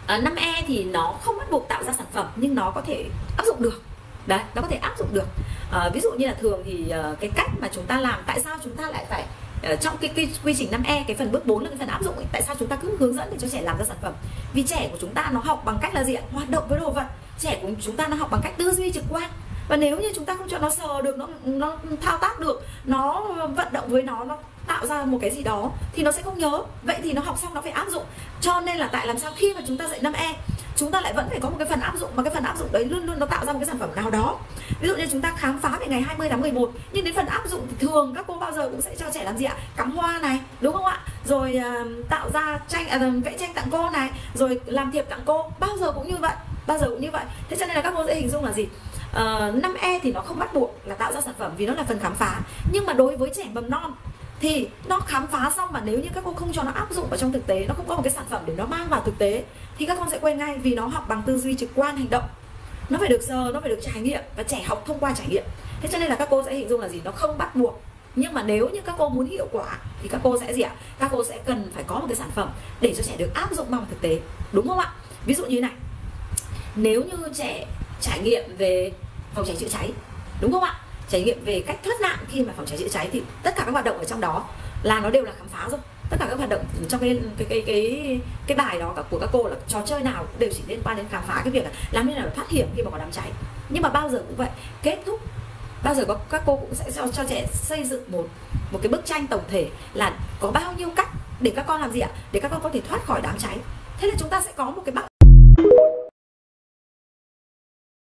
5E thì nó không bắt buộc tạo ra sản phẩm nhưng nó có thể áp dụng được. Đấy, nó có thể áp dụng được. Ví dụ như là thường thì cái cách mà chúng ta làm, tại sao chúng ta lại phải trong cái quy trình 5E, cái phần bước 4 là cái phần áp dụng ấy, tại sao chúng ta cứ hướng dẫn để cho trẻ làm ra sản phẩm? Vì trẻ của chúng ta nó học bằng cách là gì ạ? Hoạt động với đồ vật. Trẻ của chúng ta nó học bằng cách tư duy trực quan. Và nếu như chúng ta không cho nó sờ được, nó thao tác được, nó vận động với nó tạo ra một cái gì đó thì nó sẽ không nhớ. Vậy thì nó học xong nó phải áp dụng. Cho nên là tại làm sao khi mà chúng ta dạy 5E, chúng ta lại vẫn phải có một cái phần áp dụng, mà cái phần áp dụng đấy luôn luôn nó tạo ra một cái sản phẩm nào đó. Ví dụ như chúng ta khám phá về ngày 20 tháng 11, nhưng đến phần áp dụng thì thường các cô bao giờ cũng sẽ cho trẻ làm gì ạ? Cắm hoa này, đúng không ạ? Rồi tạo ra vẽ tranh tặng cô này, rồi làm thiệp tặng cô, bao giờ cũng như vậy, bao giờ cũng như vậy. Thế cho nên là các cô sẽ hình dung là gì? 5E thì nó không bắt buộc là tạo ra sản phẩm vì nó là phần khám phá. Nhưng mà đối với trẻ mầm non thì nó khám phá xong mà nếu như các cô không cho nó áp dụng vào trong thực tế, nó không có một cái sản phẩm để nó mang vào thực tế thì các con sẽ quên ngay, vì nó học bằng tư duy trực quan hành động. Nó phải được sờ, nó phải được trải nghiệm, và trẻ học thông qua trải nghiệm. Thế cho nên là các cô sẽ hình dung là gì? Nó không bắt buộc. Nhưng mà nếu như các cô muốn hiệu quả thì các cô sẽ gì ạ? Các cô sẽ cần phải có một cái sản phẩm để cho trẻ được áp dụng vào thực tế, đúng không ạ? Ví dụ như này, nếu như trẻ trải nghiệm về phòng cháy chữa cháy, đúng không ạ? Trải nghiệm về cách thoát nạn khi mà phòng cháy chữa cháy thì tất cả các hoạt động ở trong đó là nó đều là khám phá rồi. Tất cả các hoạt động trong cái bài đó của các cô là trò chơi nào đều chỉ liên quan đến khám phá cái việc là làm như nào để thoát hiểm khi mà có đám cháy. Nhưng mà bao giờ cũng vậy, kết thúc bao giờ các cô cũng sẽ cho trẻ xây dựng một cái bức tranh tổng thể là có bao nhiêu cách để các con làm gì ạ? Để các con có thể thoát khỏi đám cháy. Thế là chúng ta sẽ có một cái